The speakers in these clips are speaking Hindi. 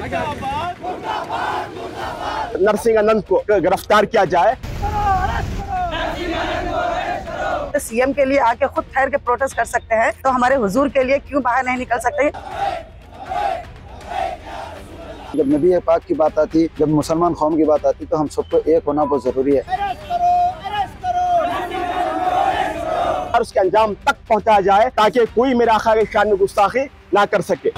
नरसिंह आनंद को गिरफ्तार किया जाए। सीएम के लिए आके खुद ठहर के प्रोटेस्ट कर सकते हैं, तो हमारे हुजूर के लिए क्यों बाहर नहीं निकल सकते? जब नबी पाक की बात आती, जब मुसलमान कौम की बात आती, तो हम सबको एक होना बहुत जरूरी है। और उसके अंजाम तक पहुंचाया जाए ताकि कोई मेरे आका की शान में गुस्ताखी ना कर सके।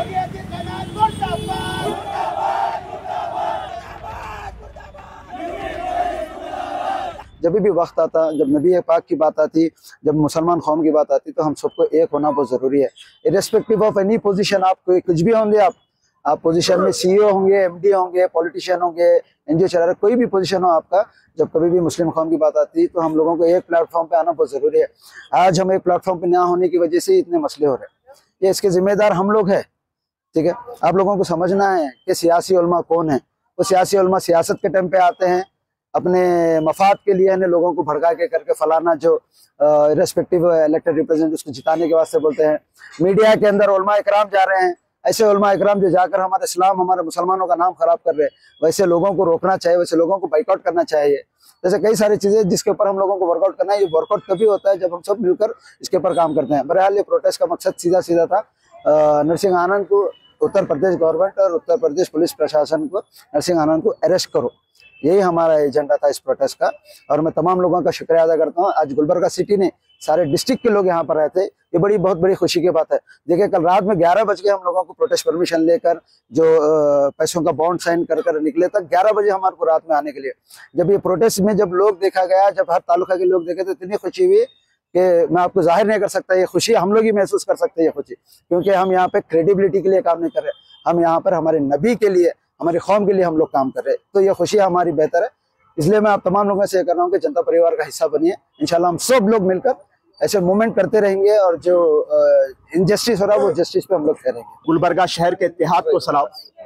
जब भी वक्त आता, जब नबी पाक की बात आती, जब मुसलमान कौम की बात आती, तो हम सबको एक होना बहुत ज़रूरी है। इर्रेस्पेक्टिव ऑफ एनी पोजीशन, आप कुछ भी होंगे, आप पोजीशन में सीईओ होंगे, एमडी होंगे, पॉलिटिशियन होंगे, एनजीओ चला रहे, कोई भी पोजीशन हो आपका, जब कभी भी मुस्लिम कौम की बात आती तो हम लोगों को एक प्लेटफॉर्म पे आना बहुत ज़रूरी है। आज हम एक प्लेटफॉर्म पे ना होने की वजह से इतने मसले हो रहे हैं, ये इसके जिम्मेदार हम लोग हैं। ठीक है, आप लोगों को समझना है कि सियासी उलमा कौन है। वो सियासी उलमा सियासत के टाइम पे आते हैं, अपने मफाद के लिए लोगों को भड़का के करके फलाना जो रेस्पेक्टिव इलेक्टेड रिप्रेजेंटेटिव उसको जिताने के वास्ते बोलते हैं। मीडिया के अंदर उलमा इकराम जा रहे हैं, ऐसे उलमा इकराम जो जाकर हमारे इस्लाम, हमारे मुसलमानों का नाम खराब कर रहे हैं, वैसे लोगों को रोकना चाहिए, वैसे लोगों को बाइकआउट करना चाहिए। जैसे कई सारी चीजें जिसके ऊपर हम लोगों को वर्कआउट करना है, ये वर्कआउट तभी होता है जब हम सब मिलकर इसके ऊपर काम करते हैं। बहरहाल ये प्रोटेस्ट का मकसद सीधा सीधा था, नरसिंह आनंद को, उत्तर प्रदेश गवर्नमेंट और उत्तर प्रदेश पुलिस प्रशासन को, नरसिंह आनंद को अरेस्ट करो, यही हमारा एजेंडा था इस प्रोटेस्ट का। और मैं तमाम लोगों का शुक्रिया अदा करता हूँ। आज गुलबर्गा सिटी ने सारे डिस्ट्रिक्ट के लोग यहाँ पर आए थे, ये बहुत बड़ी खुशी की बात है। देखिए, कल रात में 11 बजे हम लोगों को प्रोटेस्ट परमिशन लेकर जो पैसों का बॉन्ड साइन कर निकले तक 11 बजे हमारे को रात में आने के लिए। जब ये प्रोटेस्ट में जब लोग देखा गया, जब हर तालुका के लोग देखे तो इतनी खुशी हुई कि मैं आपको जाहिर नहीं कर सकता। ये खुशी हम लोग ही महसूस कर सकते हैं, ये खुशी, क्योंकि हम यहाँ पे क्रेडिबिलिटी के लिए काम नहीं कर रहे, हम यहाँ पर हमारे नबी के लिए, हमारी कौम के लिए हम लोग काम कर रहे हैं। तो ये खुशी हमारी बेहतर है। इसलिए मैं आप तमाम लोगों से कर रहा हूँ कि जनता परिवार का हिस्सा बनिए। इंशाल्लाह हम सब लोग मिलकर ऐसे मूवमेंट करते रहेंगे और जो इनजस्टिस हो रहा है वो जस्टिस पे हम लोग करेंगे। गुलबर्गा शहर के इत्तेहाद को सलाम,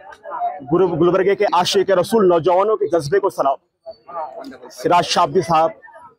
गुलबर्गे के आशिक रसूल नौजवानों के जज्बे को सलाम। सिराज शाब्दी साहब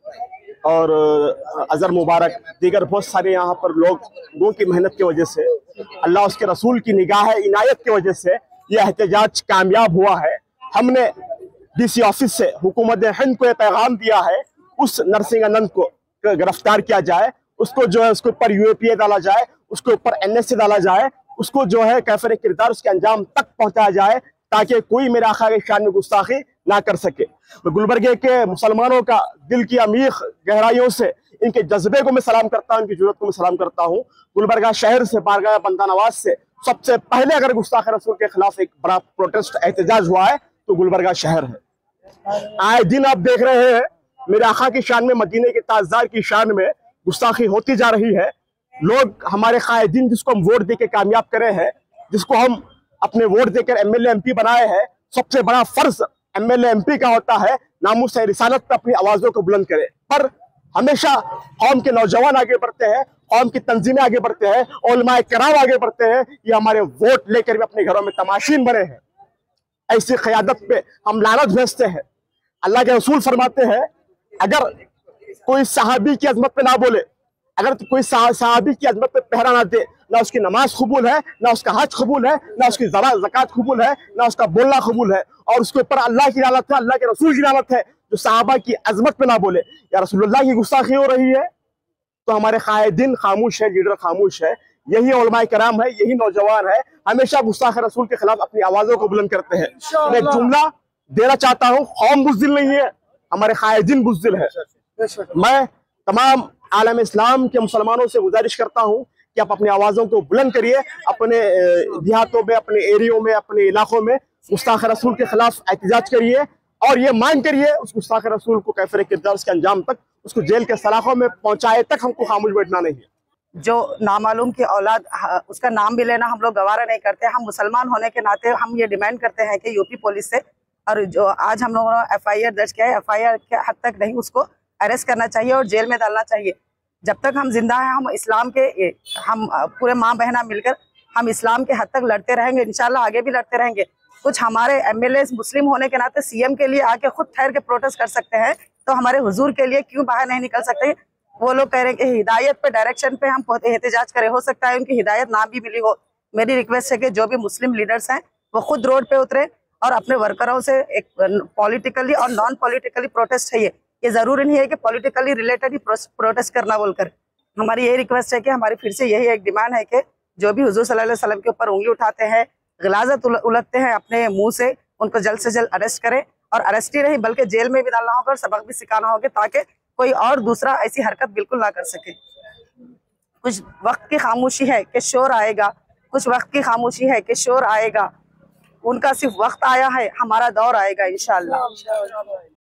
और अजहर मुबारक, दीगर बहुत सारे यहाँ पर लोगों की मेहनत की वजह से, अल्लाह उसके रसूल की निगाह इनायत की वजह से यह एहतजाज कामयाब हुआ है। हमने डीसी ऑफिस से हुकूमत हिंद को यह पैगाम दिया है, उस नरसिंह आनंद को गिरफ्तार किया जाए, उसको जो है उसके ऊपर यूएपीए डाला जाए, उसके ऊपर एनएसए डाला जाए, उसको जो है कैफर किरदार उसके अंजाम तक पहुंचाया जाए ताकि कोई मेरे आका की शान में गुस्ताखी ना कर सके। मैं गुलबर्गे के मुसलमानों का दिल की अमीर गहराइयों से इनके जज्बे को मैं सलाम करता हूँ, इनकी जरूरत को मैं सलाम करता हूँ। गुलबर्गा शहर से, बारगाह बंदा नवाज से सबसे पहले अगर गुस्ताख रसूल के खिलाफ एक बड़ा प्रोटेस्ट एहतजाज हुआ है तो गुलबर्गा शहर है। आए दिन आप देख रहे हैं मेरे आका की शान में, मदीने के ताजदार की शान में गुस्ताखी होती जा रही है। लोग हमारे कायदीन जिसको हम वोट देके कामयाब करे हैं, जिसको हम अपने वोट देकर एमएलए एमपी बनाए हैं, सबसे बड़ा फर्ज एमएलए एमपी का होता है नामुस रिसालत पर अपनी आवाजों को बुलंद करे। पर हमेशा कौम के नौजवान आगे बढ़ते हैं, कौम की तंजीमें आगे बढ़ते हैं, उलमाए किराम आगे बढ़ते हैं, ये हमारे वोट लेकर भी अपने घरों में तमाशीन बने हैं। ऐसी क़यादत पे हम लानत भेजते हैं। अल्लाह के रसूल फरमाते हैं, अगर कोई सहाबी की अजमत पे ना बोले, अगर कोई सहाबी की अजमत पे पहरा ना दे, ना उसकी नमाज कबूल है, ना उसका हज कबूल है, ना उसकी ज़कात कबूल है, ना उसका बोलना कबूल है। और उसके ऊपर अल्लाह की लानत है, अल्लाह के रसूल की लानत है जो सहाबा की अजमत पे ना बोले। या रसूलुल्लाह की गुस्ताखी हो रही है तो हमारे कायदीन खामोश है, लीडर खामोश है, यही उलमाए कराम है, यही नौजवान है, हमेशा गुस्ताख रसूल के खिलाफ अपनी आवाजों को बुलंद करते हैं। मैं एक जुमला देना चाहता हूँ, कौम बुज़दिल नहीं है, हमारे कायदीन बुज़दिल है। मैं तमाम आलम इस्लाम के मुसलमानों से गुजारिश करता हूँ कि आप अपनी आवाज़ों को बुलंद करिए, अपने देहातों में, अपने एरियो में, अपने इलाकों में गुस्ताख रसूल के खिलाफ एहतजाज करिए और ये मांग करिए उस गुस्ताख रसूल को कैफर किरदार के अंजाम तक, उसको जेल के सलाखों में पहुंचाए तक हमको खामोश बैठना नहीं है। जो नामालूम की औलाद, उसका नाम भी लेना हम लोग गवारा नहीं करते। हम मुसलमान होने के नाते हम ये डिमांड करते हैं कि यूपी पुलिस से, और जो आज हम लोगों ने FIR दर्ज किया है, FIR के हद तक नहीं, उसको अरेस्ट करना चाहिए और जेल में डालना चाहिए। जब तक हम जिंदा हैं, हम इस्लाम के, हम पूरे माँ बहना मिलकर हम इस्लाम के हद तक लड़ते रहेंगे, इंशाल्लाह आगे भी लड़ते रहेंगे। कुछ हमारे MLAs मुस्लिम होने के नाते CM के लिए आके खुद ठहर के प्रोटेस्ट कर सकते हैं, तो हमारे हुजूर के लिए क्यों बाहर नहीं निकल सकते? वो लोग कह रहे हैं कि हिदायत पे, डायरेक्शन पे हम एहतजाज करें, हो सकता है उनकी हिदायत ना भी मिली हो। मेरी रिक्वेस्ट है कि जो भी मुस्लिम लीडर्स हैं वो खुद रोड पे उतरे और अपने वर्करों से एक पॉलिटिकली और नॉन पॉलिटिकली प्रोटेस्ट है। ये जरूरी नहीं है कि पॉलिटिकली रिलेटेड ही प्रोटेस्ट करना बोलकर। हमारी यही रिक्वेस्ट है कि हमारी फिर से यही एक डिमांड है कि जो भी हुजूर सल्लल्लाहु अलैहि वसल्लम के ऊपर उंगली उठाते हैं, गलाजत उलटते हैं अपने मुंह से, उनको जल्द से जल्द अरेस्ट करें, और अरेस्ट ही नहीं बल्कि जेल में भी डालना होगा और सबक भी सिखाना होगा, ताकि कोई और दूसरा ऐसी हरकत बिल्कुल ना कर सके। कुछ वक्त की खामोशी है कि शोर आएगा, कुछ वक्त की खामोशी है कि शोर आएगा। उनका सिर्फ वक्त आया है, हमारा दौर आएगा इंशाअल्लाह।